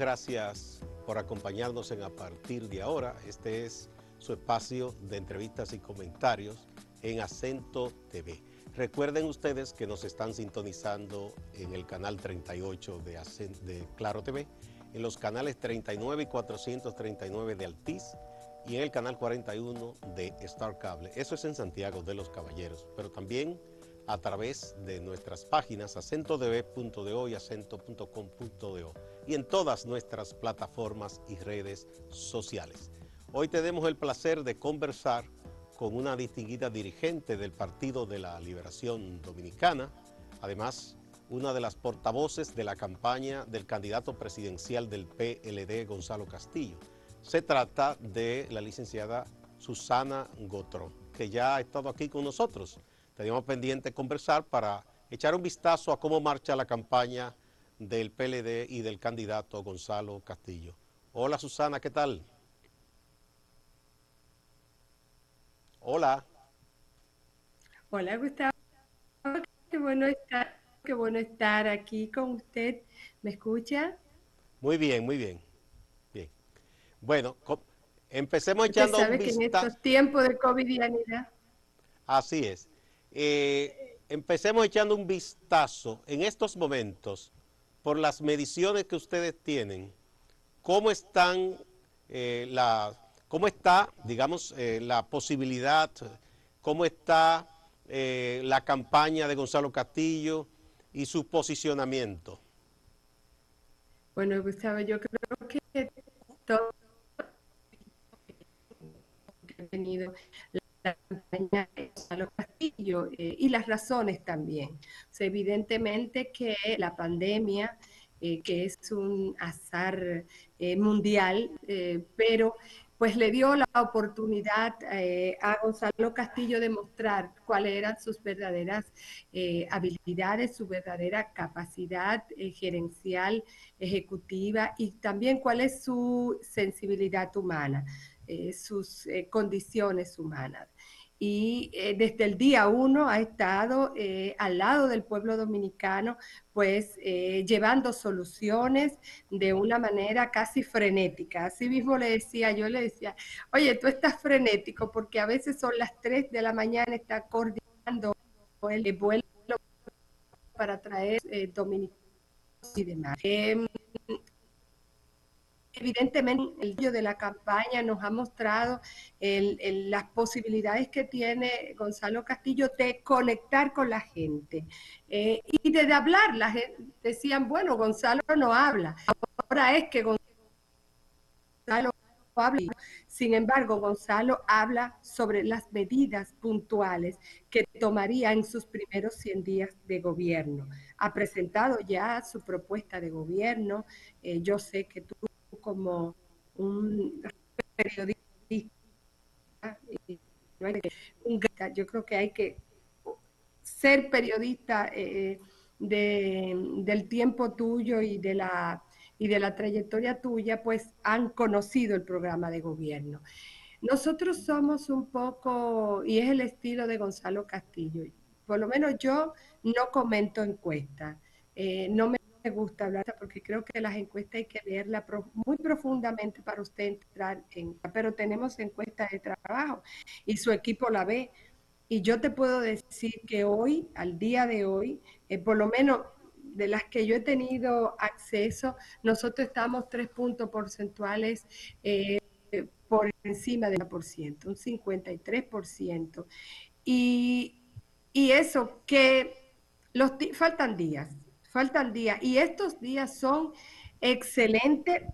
gracias por acompañarnos en A Partir de Ahora. Este es su espacio de entrevistas y comentarios en Acento TV. Recuerden ustedes que nos están sintonizando en el canal 38 de Claro TV, en los canales 39 y 439 de Altiz y en el canal 41 de Star Cable. Eso es en Santiago de los Caballeros, pero también a través de nuestras páginas acentotv.do y acento.com.do y en todas nuestras plataformas y redes sociales. Hoy tenemos el placer de conversar con una distinguida dirigente del Partido de la Liberación Dominicana, además una de las portavoces de la campaña del candidato presidencial del PLD, Gonzalo Castillo. Se trata de la licenciada Susana Gotró, que ya ha estado aquí con nosotros. Teníamos pendiente conversar para echar un vistazo a cómo marcha la campaña del PLD y del candidato Gonzalo Castillo. Hola Susana, ¿qué tal? Hola. Hola Gustavo, qué bueno estar aquí con usted. ¿Me escucha? Muy bien, muy bien. Bien. Bueno, empecemos Usted echando un sabe que en vistazo. estos tiempos de covidianidad, Así es. Empecemos echando un vistazo en estos momentos por las mediciones que ustedes tienen. ¿Cómo están cómo está, digamos, la posibilidad, cómo está la campaña de Gonzalo Castillo y su posicionamiento? bueno Gustavo, yo creo que todo lo que ha tenido la campaña de Gonzalo Castillo y las razones también. O sea, evidentemente que la pandemia, que es un azar mundial, pero pues le dio la oportunidad a Gonzalo Castillo de mostrar cuáles eran sus verdaderas habilidades, su verdadera capacidad gerencial, ejecutiva y también cuál es su sensibilidad humana, sus condiciones humanas. Y desde el día uno ha estado al lado del pueblo dominicano, pues llevando soluciones de una manera casi frenética. Así mismo yo le decía, oye, tú estás frenético porque a veces son las 3 de la mañana, está coordinando el vuelo para traer dominicanos y demás. Evidentemente, el día de la campaña nos ha mostrado las posibilidades que tiene Gonzalo Castillo de conectar con la gente y de hablar. La gente decían, bueno, Gonzalo no habla. Ahora es que Gonzalo habla. Sin embargo, Gonzalo habla sobre las medidas puntuales que tomaría en sus primeros 100 días de gobierno. Ha presentado ya su propuesta de gobierno. Yo sé que tú como un periodista, yo creo que hay que ser periodista del tiempo tuyo y de la trayectoria tuya, pues han conocido el programa de gobierno. Nosotros somos un poco, y es el estilo de Gonzalo Castillo, por lo menos yo no comento encuestas, no me gusta hablar porque creo que las encuestas hay que leerlas muy profundamente para usted entrar en, pero tenemos encuestas de trabajo y su equipo la ve. Y yo te puedo decir que hoy, al día de hoy, por lo menos de las que yo he tenido acceso, nosotros estamos 3 puntos porcentuales por encima del 1%, un 53%. Y, y eso que faltan días, y estos días son excelentes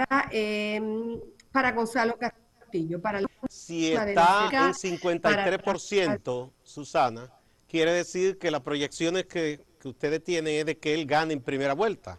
para Gonzalo Castillo, para la Si última de la está en cerca, para 53%, Susana, quiere decir que las proyecciones que ustedes tienen es de que él gane en primera vuelta.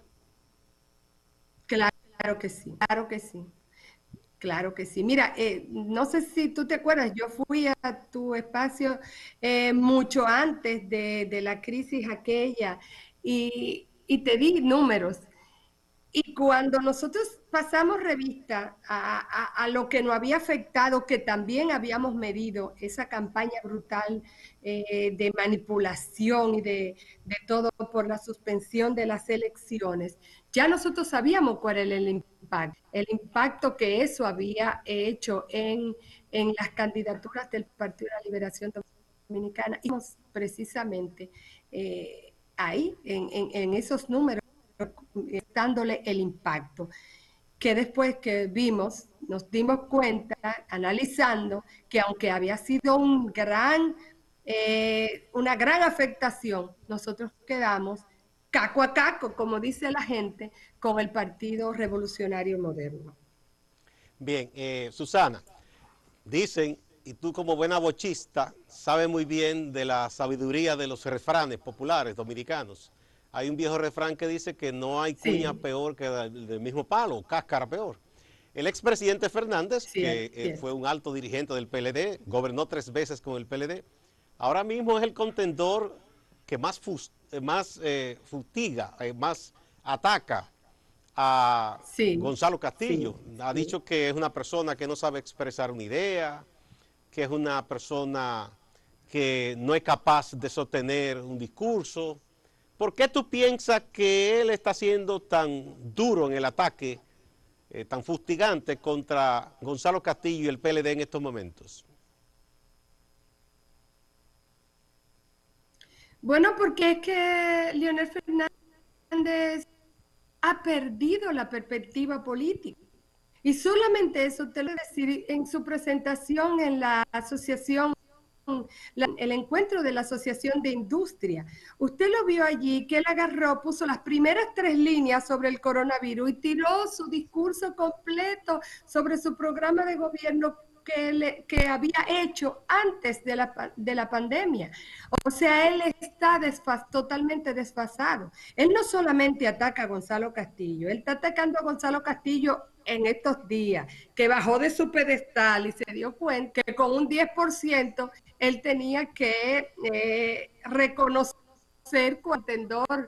claro que sí, claro que sí. Claro que sí. Mira, no sé si tú te acuerdas, yo fui a tu espacio mucho antes de la crisis aquella y te di números. Y cuando nosotros pasamos revista a lo que nos había afectado, que también habíamos medido esa campaña brutal de manipulación y de todo por la suspensión de las elecciones, ya nosotros sabíamos cuál era el impacto que eso había hecho en las candidaturas del Partido de la Liberación Dominicana. Y precisamente ahí, en esos números, dándole el impacto, que después que vimos, nos dimos cuenta, analizando, que aunque había sido una gran afectación, nosotros quedamos caco a caco, como dice la gente, con el Partido Revolucionario Moderno. Bien, Susana, dicen, y tú como buena bochista, sabes muy bien de la sabiduría de los refranes populares dominicanos. Hay un viejo refrán que dice que no hay cuña Sí, peor que del mismo palo, cáscara peor. El expresidente Fernández, sí, que sí. fue un alto dirigente del PLD, gobernó 3 veces con el PLD, ahora mismo es el contendor que más fustiga, más ataca a Sí, Gonzalo sí, Castillo. Ha sí. dicho que es una persona que no sabe expresar una idea, que es una persona que no es capaz de sostener un discurso. ¿Por qué tú piensas que él está siendo tan duro en el ataque, tan fustigante contra Gonzalo Castillo y el PLD en estos momentos? Bueno, porque es que Leonel Fernández ha perdido la perspectiva política. Y solamente eso te lo voy a decir en su presentación en la asociación, el encuentro de la Asociación de Industria. Usted lo vio allí, que él agarró, puso las primeras 3 líneas sobre el coronavirus y tiró su discurso completo sobre su programa de gobierno que había hecho antes de la pandemia. O sea, él está totalmente desfasado. Él no solamente ataca a Gonzalo Castillo, él está atacando a Gonzalo Castillo en estos días, que bajó de su pedestal y se dio cuenta que con un 10% él tenía que reconocer contendor,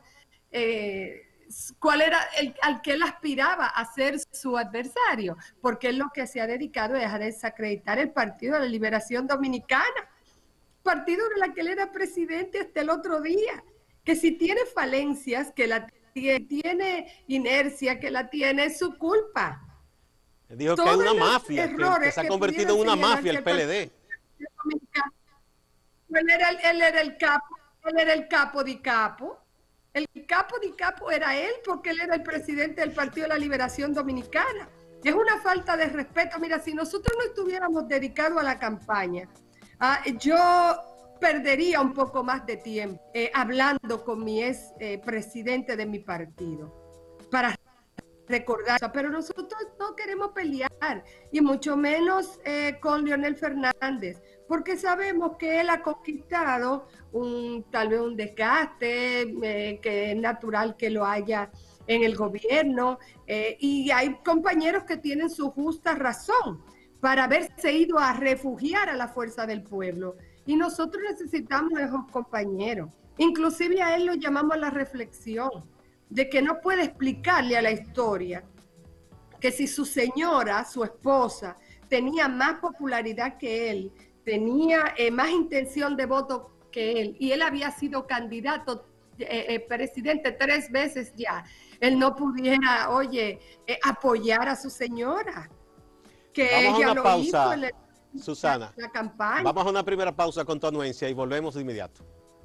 cuál era al que él aspiraba a ser su adversario, porque él lo que se ha dedicado es a desacreditar el Partido de la Liberación Dominicana, partido de la que él era presidente hasta el otro día, que si tiene falencias, que la tiene inercia, que la tiene, es su culpa. Dijo que hay Todos una los mafia, que errores se ha que convertido pudieran en una mafia señalarse el al Partido PLD. Dominicano, él era el capo, él era el capo di capo. El capo di capo era él porque él era el presidente del Partido de la Liberación Dominicana. Es una falta de respeto. Mira, si nosotros no estuviéramos dedicados a la campaña, yo perdería un poco más de tiempo hablando con mi ex presidente de mi partido para recordar, pero nosotros no queremos pelear y mucho menos con Leonel Fernández, porque sabemos que él ha conquistado tal vez un desgaste, que es natural que lo haya en el gobierno, y hay compañeros que tienen su justa razón para haberse ido a refugiar a la fuerza del pueblo. Y nosotros necesitamos a esos compañeros. Inclusive a él lo llamamos a la reflexión, de que no puede explicarle a la historia que si su señora, su esposa, tenía más popularidad que él, tenía más intención de voto que él, y él había sido candidato presidente 3 veces ya, él no pudiera, oye, apoyar a su señora, que Vamos a ella una lo hizo pausa, en Susana. la campaña. Vamos a una primera pausa con tu anuencia y volvemos de inmediato.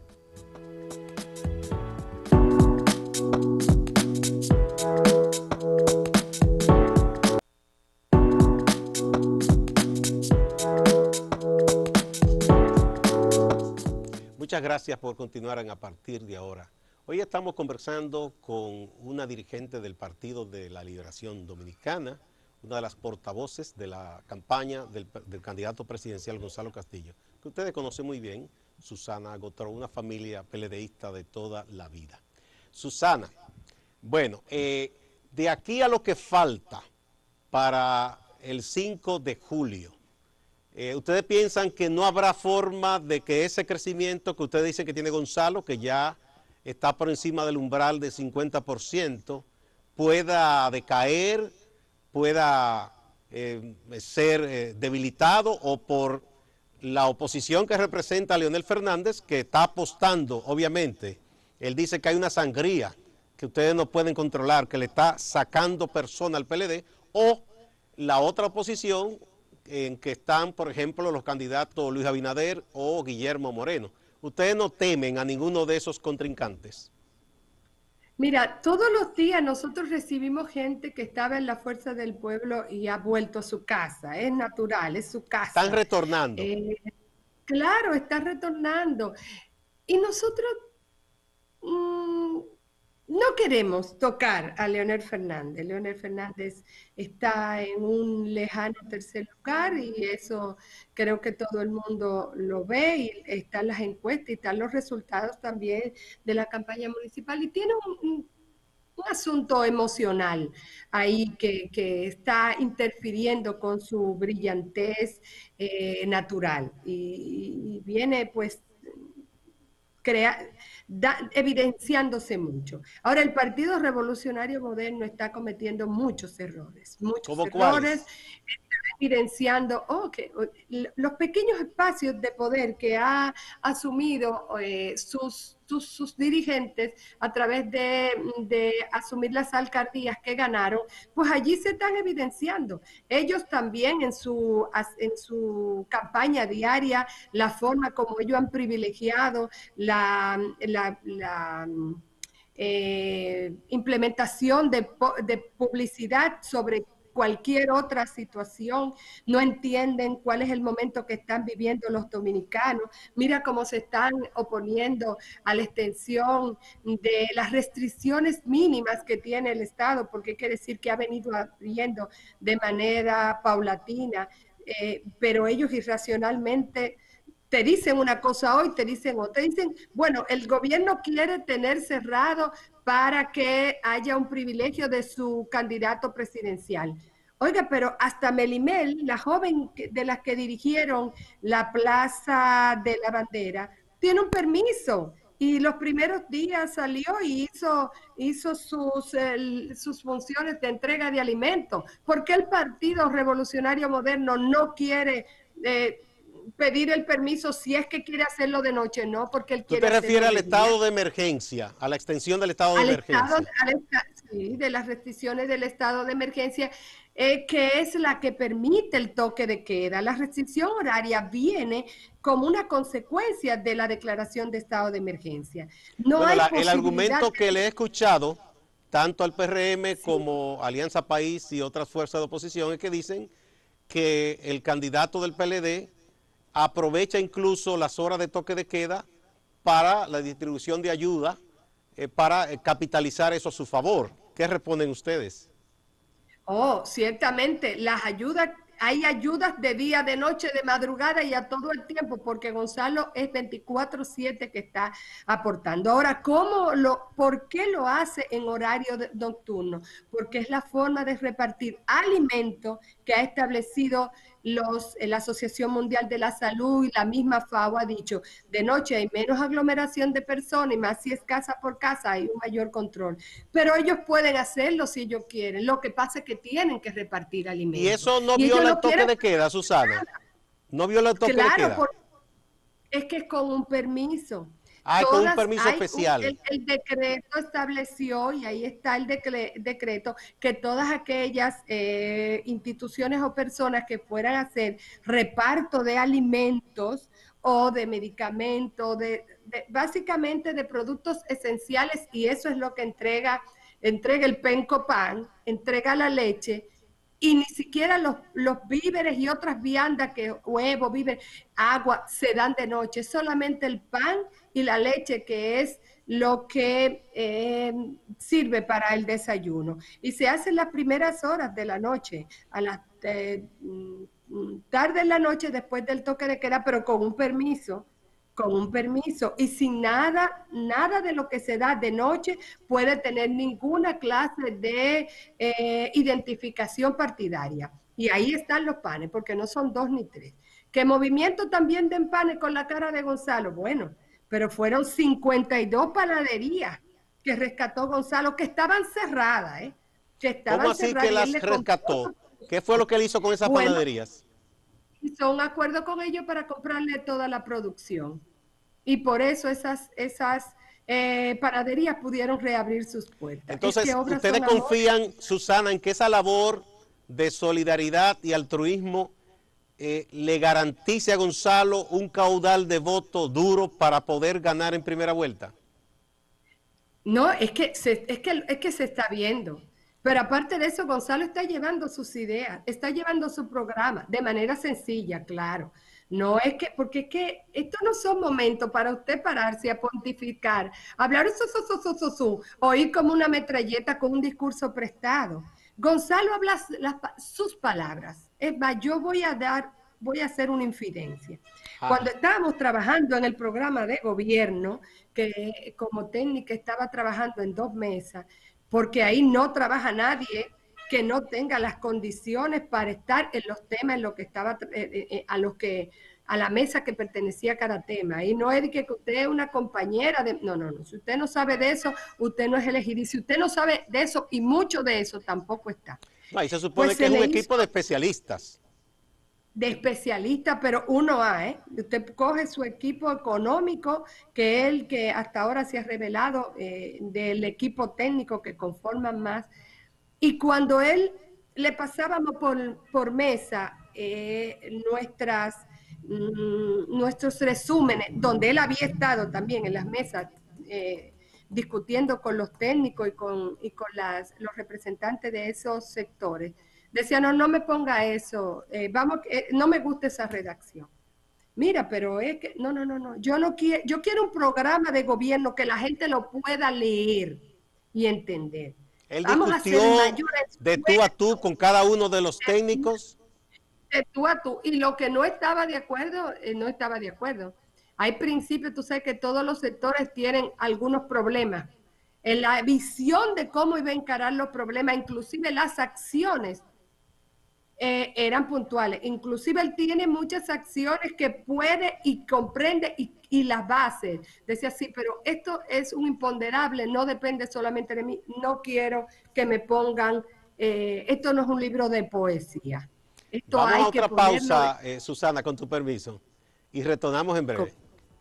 Muchas gracias por continuar a partir de ahora. Hoy estamos conversando con una dirigente del Partido de la Liberación Dominicana, una de las portavoces de la campaña del candidato presidencial Gonzalo Castillo, que ustedes conocen muy bien, Susana Gotró, una familia PLDista de toda la vida. Susana, bueno, de aquí a lo que falta para el 5 de julio, ¿ustedes piensan que no habrá forma de que ese crecimiento que ustedes dicen que tiene Gonzalo, que ya está por encima del umbral de 50%, pueda decaer, pueda ser debilitado, o por la oposición que representa a Leonel Fernández, que está apostando, obviamente, él dice que hay una sangría que ustedes no pueden controlar, que le está sacando persona al PLD, o la otra oposición en que están, por ejemplo, los candidatos Luis Abinader o Guillermo Moreno. ¿Ustedes no temen a ninguno de esos contrincantes? Mira, todos los días nosotros recibimos gente que estaba en la Fuerza del Pueblo y ha vuelto a su casa. Es natural, es su Están casa. retornando. Eh, claro, está retornando. Y nosotros mm, no queremos tocar a Leonel Fernández. Leonel Fernández está en un lejano tercer lugar y eso creo que todo el mundo lo ve, y están las encuestas y están los resultados también de la campaña municipal, y tiene un asunto emocional ahí que está interfiriendo con su brillantez natural, y viene pues evidenciándose mucho. Ahora, el Partido Revolucionario Moderno está cometiendo muchos ¿Cómo errores, cuáles? evidenciando los pequeños espacios de poder que ha asumido sus dirigentes a través de asumir las alcaldías que ganaron, pues allí se están evidenciando. Ellos también en su campaña diaria, la forma como ellos han privilegiado la implementación de publicidad sobre cualquier otra situación, no entienden cuál es el momento que están viviendo los dominicanos. Mira cómo se están oponiendo a la extensión de las restricciones mínimas que tiene el Estado, porque quiere decir que ha venido abriendo de manera paulatina, pero ellos irracionalmente te dicen una cosa hoy, te dicen otra. Te dicen, bueno, el gobierno quiere tener cerrado para que haya un privilegio de su candidato presidencial. Oiga, pero hasta Melimel, la joven de las que dirigieron la Plaza de la Bandera, tiene un permiso. Y los primeros días salió y hizo sus funciones de entrega de alimentos. ¿Por qué el Partido Revolucionario Moderno no quiere pedir el permiso si es que quiere hacerlo de noche? No, porque él ¿Tú quiere te refieres hacerlo al de día. estado de emergencia, a la extensión del estado de Al estado, emergencia? sí, de las restricciones del estado de emergencia, que es la que permite el toque de queda. La restricción horaria viene como una consecuencia de la declaración de estado de emergencia. No Bueno, hay el posibilidad argumento que de... le he escuchado, tanto al PRM como Alianza País y otras fuerzas de oposición, es que dicen que el candidato del PLD aprovecha incluso las horas de toque de queda para la distribución de ayuda, para capitalizar eso a su favor. ¿Qué responden ustedes? Oh, ciertamente, las ayudas, hay ayudas de día, de noche, de madrugada y a todo el tiempo, porque Gonzalo es 24/7 que está aportando. Ahora, por qué lo hace en horario nocturno? Porque es la forma de repartir alimentos que ha establecido la Asociación Mundial de la Salud, y la misma FAO ha dicho, de noche hay menos aglomeración de personas y más si es casa por casa hay un mayor control. Pero ellos pueden hacerlo si ellos quieren. Lo que pasa es que tienen que repartir Y alimentos. eso no Y ellos viola el no toque quieren, de queda, Susana. No viola el toque de claro, queda. es que es con un permiso. Ah, con un permiso especial. El decreto estableció, y ahí está el decreto, que todas aquellas instituciones o personas que fueran a hacer reparto de alimentos o de medicamentos, básicamente de productos esenciales, y eso es lo que entrega el Penco Pan, entrega la leche, y ni siquiera los víveres y otras viandas, que huevo, víveres, agua, se dan de noche, solamente el pan y la leche, que es lo que sirve para el desayuno. Y se hace en las primeras horas de la noche, a las tarde en la noche, después del toque de queda, pero con un permiso y sin nada de lo que se da de noche puede tener ninguna clase de identificación partidaria. Y ahí están los panes, porque no son dos ni tres. ¿Qué movimiento también de panes con la cara de Gonzalo? Bueno, pero fueron 52 panaderías que rescató Gonzalo, que estaban cerradas, ¿eh? que ¿Cómo estaban así que cerradas y él las le compró. rescató? ¿Qué fue lo que él hizo con esas Bueno, panaderías? hizo un acuerdo con ellos para comprarle toda la producción. Y por eso esas panaderías pudieron reabrir sus puertas. Es que Entonces, obras ¿ustedes son amores. confían, Susana, en que esa labor de solidaridad y altruismo le garantice a Gonzalo un caudal de voto duro para poder ganar en primera vuelta? No, es que se está viendo. Pero aparte de eso, Gonzalo está llevando sus ideas, está llevando su programa de manera sencilla, claro. No es que, porque es que estos no son momentos para usted pararse a pontificar, hablar o ir como una metralleta con un discurso prestado. Gonzalo habla sus palabras. Es más, voy a hacer una infidencia. Cuando Ajá. estábamos trabajando en el programa de gobierno, que como técnica estaba trabajando en 2 mesas, porque ahí no trabaja nadie que no tenga las condiciones para estar en los temas en lo que estaba a la mesa que pertenecía a cada tema. Y no es de que usted es una compañera de no, no, no. Si usted no sabe de eso, usted no es elegido. Y si usted no sabe de eso y mucho de eso, tampoco está. No, y se Pues supone que se es un le hizo equipo de especialistas. de especialista, pero uno a, ¿eh? Usted coge su equipo económico, que es el que hasta ahora se ha revelado del equipo técnico que conforman más, y cuando él le pasábamos por mesa nuestros resúmenes, donde él había estado también en las mesas discutiendo con los técnicos y con los representantes de esos sectores, decía, no, no me ponga eso, no me gusta esa redacción. Mira, pero es que, no, no, no, no, yo quiero un programa de gobierno que la gente lo pueda leer y entender. Él Vamos a hacer el discutió mayor de tú a tú esfuerzo con cada uno de los técnicos. de tú a tú. Y lo que no estaba de acuerdo, no estaba de acuerdo. Hay principios, tú sabes que todos los sectores tienen algunos problemas. En la visión de cómo iba a encarar los problemas, inclusive las acciones, eran puntuales. Inclusive él tiene muchas acciones que puede y comprende y las bases. Decía, sí, pero esto es un imponderable, no depende solamente de mí. No quiero que me pongan, esto no es un libro de poesía. Esto Vamos a hay que otra ponerlo pausa, Susana, con tu permiso, y retornamos en breve.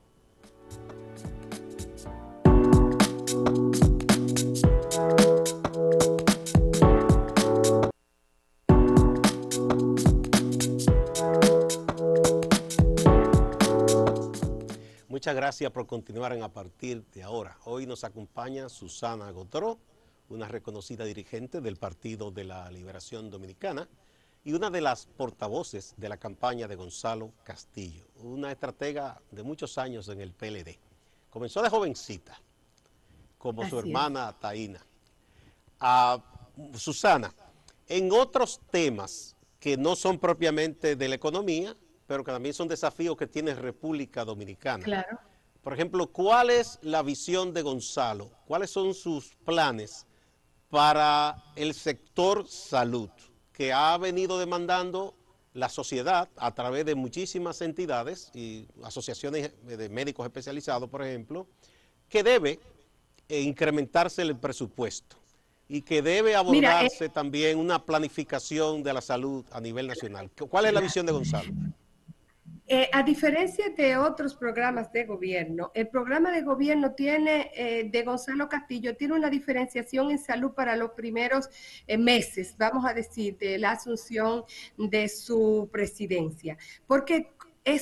Muchas gracias por continuar en A Partir de Ahora. Hoy nos acompaña Susana Gotró, una reconocida dirigente del Partido de la Liberación Dominicana y una de las portavoces de la campaña de Gonzalo Castillo, una estratega de muchos años en el PLD. Comenzó de jovencita, como su así es. hermana Taína. A Susana, en otros temas que no son propiamente de la economía, pero que también son desafíos que tiene República Dominicana. Claro. Por ejemplo, ¿cuál es la visión de Gonzalo? ¿Cuáles son sus planes para el sector salud que ha venido demandando la sociedad a través de muchísimas entidades y asociaciones de médicos especializados, por ejemplo, que debe incrementarse el presupuesto y que debe Mira, abordarse también una planificación de la salud a nivel nacional? ¿Cuál es la visión de Gonzalo? A diferencia de otros programas de gobierno, el programa de gobierno de Gonzalo Castillo, tiene una diferenciación en salud para los primeros meses, vamos a decir, de la asunción de su presidencia, porque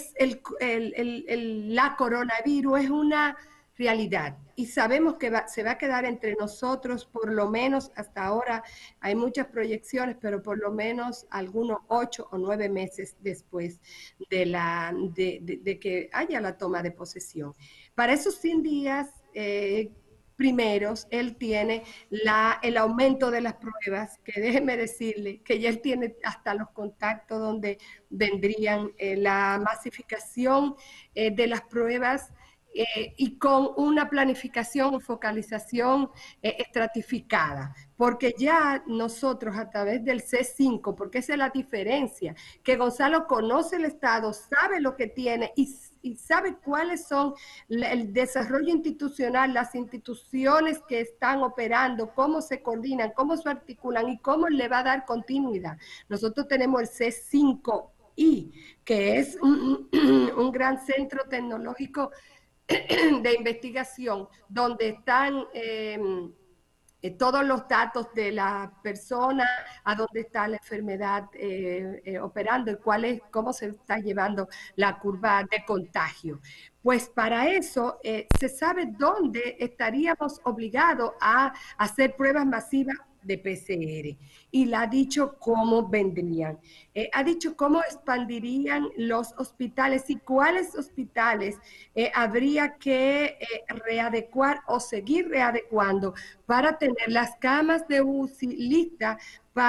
la coronavirus es una realidad y sabemos que se va a quedar entre nosotros por lo menos hasta ahora. Hay muchas proyecciones, pero por lo menos algunos 8 o 9 meses después de que haya la toma de posesión. Para esos 100 días primeros, él tiene el aumento de las pruebas, que déjeme decirle que ya él tiene hasta los contactos donde vendrían la masificación de las pruebas y con una planificación o focalización estratificada, porque ya nosotros a través del C5, porque esa es la diferencia, que Gonzalo conoce el Estado, sabe lo que tiene y y sabe cuáles son el desarrollo institucional, las instituciones que están operando, cómo se coordinan, cómo se articulan y cómo le va a dar continuidad. Nosotros tenemos el C5I, que es un gran centro tecnológico de investigación, donde están todos los datos de la persona, a dónde está la enfermedad operando y cómo se está llevando la curva de contagio. Pues para eso se sabe dónde estaríamos obligados a hacer pruebas masivas de PCR y le ha dicho cómo vendrían, ha dicho cómo expandirían los hospitales y cuáles hospitales habría que readecuar o seguir readecuando para tener las camas de UCI listas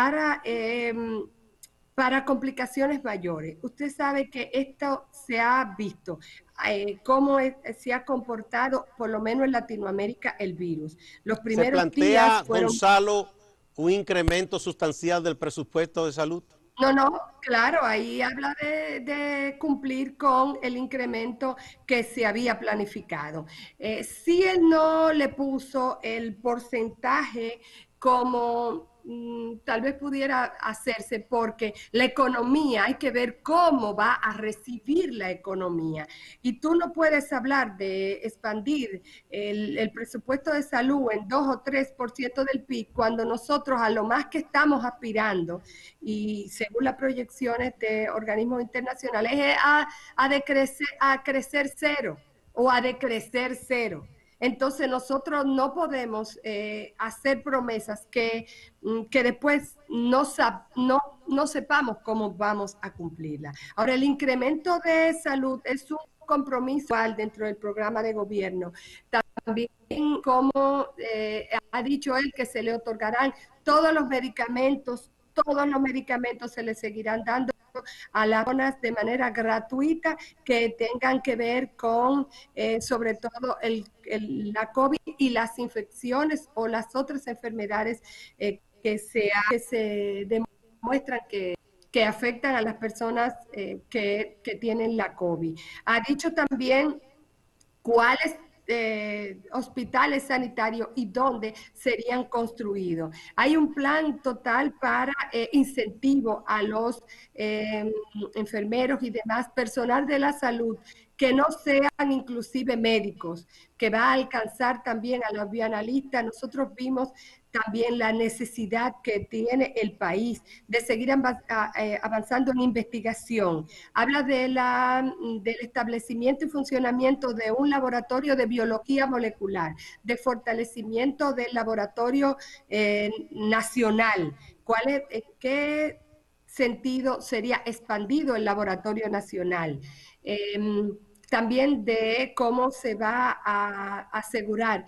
para complicaciones mayores. Usted sabe que esto se ha visto, cómo se ha comportado, por lo menos en Latinoamérica, el virus. Los ¿Se primeros días plantea, fueron... Gonzalo, un incremento sustancial del presupuesto de salud? No, claro, ahí habla de cumplir con el incremento que se había planificado. Si él no le puso el porcentaje como tal vez pudiera hacerse, porque la economía, hay que ver cómo va a recibir la economía. Y tú no puedes hablar de expandir el presupuesto de salud en 2 o 3% del PIB cuando nosotros a lo más que estamos aspirando y según las proyecciones de organismos internacionales, es a crecer cero o a decrecer cero. Entonces nosotros no podemos hacer promesas que después no sepamos cómo vamos a cumplirla. Ahora, el incremento de salud es un compromiso dentro del programa de gobierno. También como ha dicho él que se le otorgarán todos los medicamentos se le seguirán dando a las zonas de manera gratuita que tengan que ver con sobre todo la COVID y las infecciones o las otras enfermedades que se demuestran que afectan a las personas que tienen la COVID. Ha dicho también cuáles hospitales sanitarios y dónde serían construidos. Hay un plan total para incentivo a los enfermeros y demás personal de la salud que no sean inclusive médicos, que va a alcanzar también a los bioanalistas. Nosotros vimos también la necesidad que tiene el país de seguir avanzando en investigación. Habla del establecimiento y funcionamiento de un laboratorio de biología molecular, de fortalecimiento del laboratorio nacional. ¿En qué sentido sería expandido el laboratorio nacional? También de cómo se va a asegurar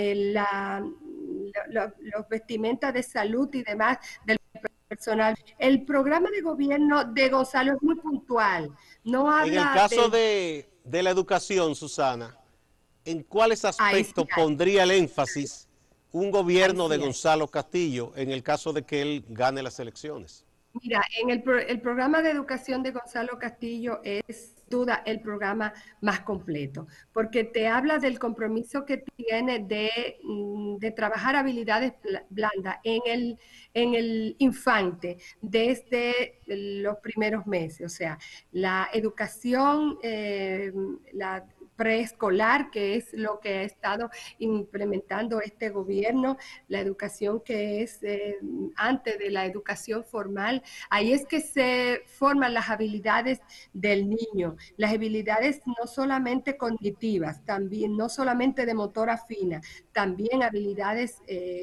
los vestimentas de salud y demás del personal. El programa de gobierno de Gonzalo es muy puntual. No En el habla caso de la educación, Susana, ¿en cuáles ahí sí aspectos hay, pondría el énfasis un ahí gobierno de sí hay. Gonzalo Castillo en el caso de que él gane las elecciones? Mira, en el programa de educación de Gonzalo Castillo es duda el programa más completo, porque te habla del compromiso que tiene de trabajar habilidades blandas en el infante desde los primeros meses, o sea, la educación, la preescolar, que es lo que ha estado implementando este gobierno, la educación que es antes de la educación formal. Ahí es que se forman las habilidades del niño, las habilidades no solamente cognitivas, también no solamente de motora fina, también habilidades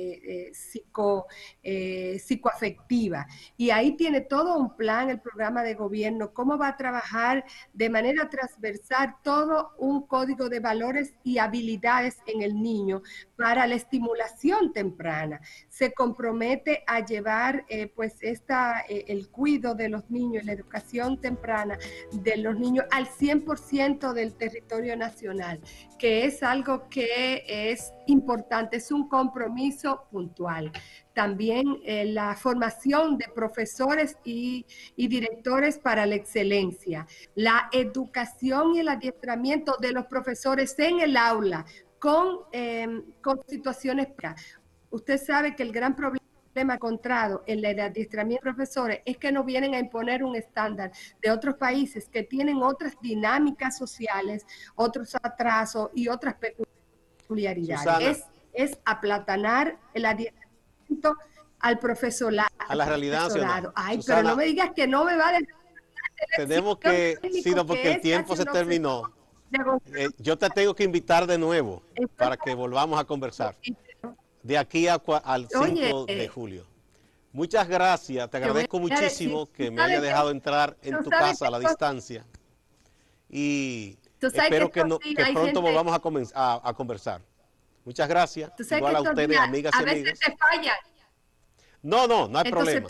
psicoafectivas. Y ahí tiene todo un plan el programa de gobierno, cómo va a trabajar de manera transversal todo un código de valores y habilidades en el niño para la estimulación temprana. Se compromete a llevar el cuidado de los niños, la educación temprana de los niños al 100% del territorio nacional, que es algo que es importante, es un compromiso puntual. También la formación de profesores y directores para la excelencia, la educación y el adiestramiento de los profesores en el aula con situaciones. Usted sabe que el gran problema encontrado en el adiestramiento de profesores es que nos vienen a imponer un estándar de otros países que tienen otras dinámicas sociales, otros atrasos y otras peculiaridades. Es aplatanar el adiestramiento al profesorado. A la realidad nacional. Ay, Susana, pero no me digas que no me va a dejar. Tenemos que, sí, no, porque el tiempo se terminó. Yo te tengo que invitar de nuevo para que volvamos a conversar. De aquí al 5 de julio. Muchas gracias, te agradezco muchísimo que me haya dejado entrar en tu casa a la distancia. Y espero que pronto volvamos a conversar. Muchas gracias. Igual a ustedes, amigas y amigos. A veces te fallan. No hay problema.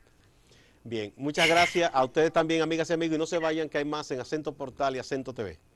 Bien, muchas gracias a ustedes también, amigas y amigos. Y no se vayan, que hay más en Acento Portal y Acento TV.